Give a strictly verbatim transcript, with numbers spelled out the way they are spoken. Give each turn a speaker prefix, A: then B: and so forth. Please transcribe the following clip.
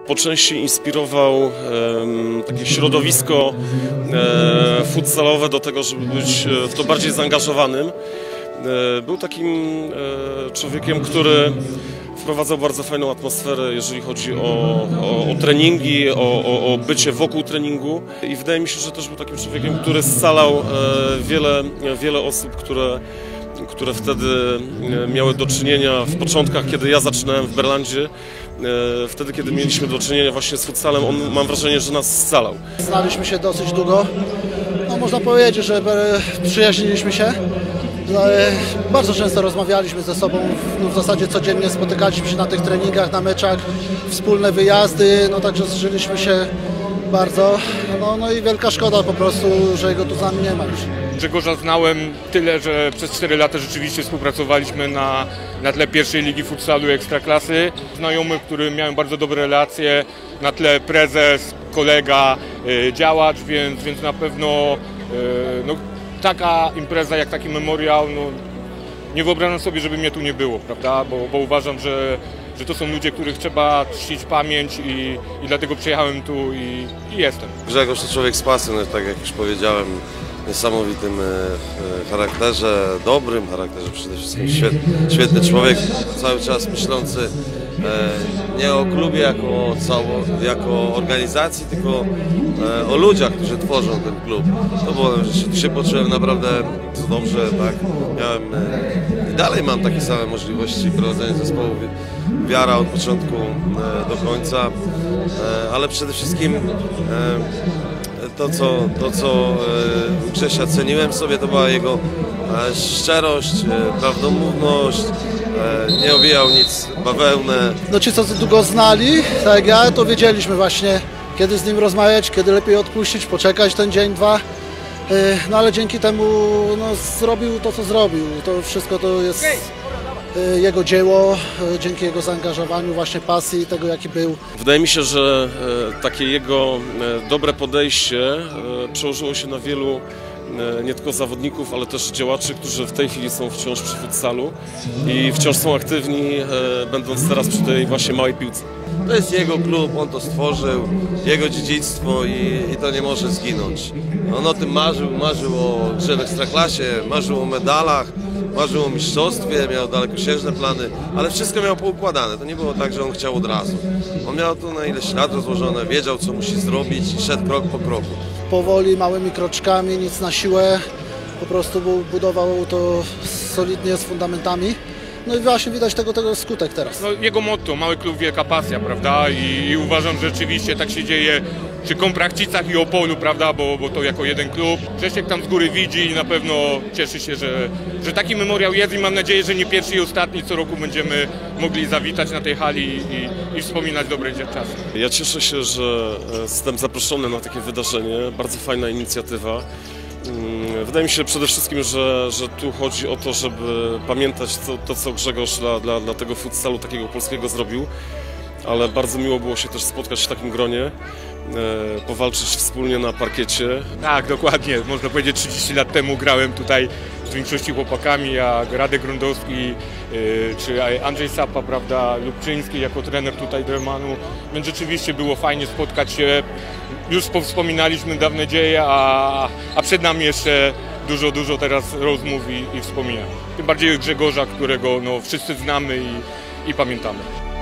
A: Po części inspirował e, takie środowisko e, futsalowe do tego, żeby być w to bardziej zaangażowanym. E, był takim e, człowiekiem, który wprowadzał bardzo fajną atmosferę, jeżeli chodzi o, o, o treningi, o, o, o bycie wokół treningu. I wydaje mi się, że też był takim człowiekiem, który scalał e, wiele, wiele osób, które które wtedy miały do czynienia w początkach, kiedy ja zaczynałem w Berlandzie, wtedy, kiedy mieliśmy do czynienia właśnie z futsalem, on, mam wrażenie, że nas scalał.
B: Znaliśmy się dosyć długo, no można powiedzieć, że przyjaźniliśmy się. Bardzo często rozmawialiśmy ze sobą, no w zasadzie codziennie spotykaliśmy się na tych treningach, na meczach, wspólne wyjazdy, no także zżyliśmy się bardzo, no, no i wielka szkoda po prostu, że go tu z nami nie ma już.
C: Grzegorza znałem tyle, że przez cztery lata rzeczywiście współpracowaliśmy na, na tle pierwszej ligi futsalu Ekstraklasy. Znajomy, który miałem bardzo dobre relacje, na tle prezes, kolega, y, działacz, więc, więc na pewno y, no, taka impreza jak taki memoriał, no, nie wyobrażam sobie, żeby mnie tu nie było, prawda? Bo, bo uważam, że, że to są ludzie, których trzeba czcić pamięć i, i dlatego przyjechałem tu i, i jestem.
D: Grzegorz to człowiek z pasją, tak jak już powiedziałem, niesamowitym charakterze, dobrym charakterze przede wszystkim, świetny, świetny człowiek, cały czas myślący nie o klubie jako o, cało, jako o organizacji, tylko o ludziach, którzy tworzą ten klub. To było, że się poczułem naprawdę dobrze, tak, miałem i dalej mam takie same możliwości prowadzenia zespołu, wiara od początku do końca, ale przede wszystkim To co, to, co u Grzesia ceniłem sobie, to była jego szczerość, prawdomówność, nie owijał nic bawełnę.
B: No ci, co długo znali, tak jak ja, to wiedzieliśmy właśnie, kiedy z nim rozmawiać, kiedy lepiej odpuścić, poczekać ten dzień, dwa. No ale dzięki temu no, zrobił to, co zrobił. To wszystko to jest jego dzieło, dzięki jego zaangażowaniu, właśnie pasji, tego jaki był.
A: Wydaje mi się, że takie jego dobre podejście przełożyło się na wielu nie tylko zawodników, ale też działaczy, którzy w tej chwili są wciąż przy futsalu i wciąż są aktywni, będąc teraz przy tej właśnie małej piłce.
D: To jest jego klub, on to stworzył, jego dziedzictwo i, i to nie może zginąć. On o tym marzył, marzył o grze w Ekstraklasie, marzył o medalach, marzył o mistrzostwie, miał dalekosiężne plany, ale wszystko miał poukładane. To nie było tak, że on chciał od razu. On miał to na ileś lat rozłożone, wiedział, co musi zrobić i szedł krok po kroku.
B: Powoli, małymi kroczkami, nic na siłę, po prostu budował to solidnie z fundamentami. No i właśnie widać tego, tego skutek teraz.
C: No, jego motto, mały klub, wielka pasja, prawda? I, i uważam, że rzeczywiście tak się dzieje przy Komprachcicach i Opolu, prawda? Bo, bo to jako jeden klub. Grzesiek tam z góry widzi i na pewno cieszy się, że, że taki memoriał jest i mam nadzieję, że nie pierwszy i ostatni. Co roku będziemy mogli zawitać na tej hali i, i wspominać dobre czasy.
A: Ja cieszę się, że jestem zaproszony na takie wydarzenie. Bardzo fajna inicjatywa. Wydaje mi się przede wszystkim, że, że tu chodzi o to, żeby pamiętać to, to co Grzegorz dla, dla, dla tego futsalu takiego polskiego zrobił, ale bardzo miło było się też spotkać w takim gronie, e, powalczyć wspólnie na parkiecie.
C: Tak, dokładnie. Można powiedzieć, trzydzieści lat temu grałem tutaj z większości chłopakami, jak Radek Grądowski, yy, czy Andrzej Sapa, prawda, Lubczyński jako trener tutaj Dremanu. Więc rzeczywiście było fajnie spotkać się. Już wspominaliśmy dawne dzieje, a, a przed nami jeszcze dużo, dużo teraz rozmów i, i wspomnień. Tym bardziej Grzegorza, którego no, wszyscy znamy i, i pamiętamy.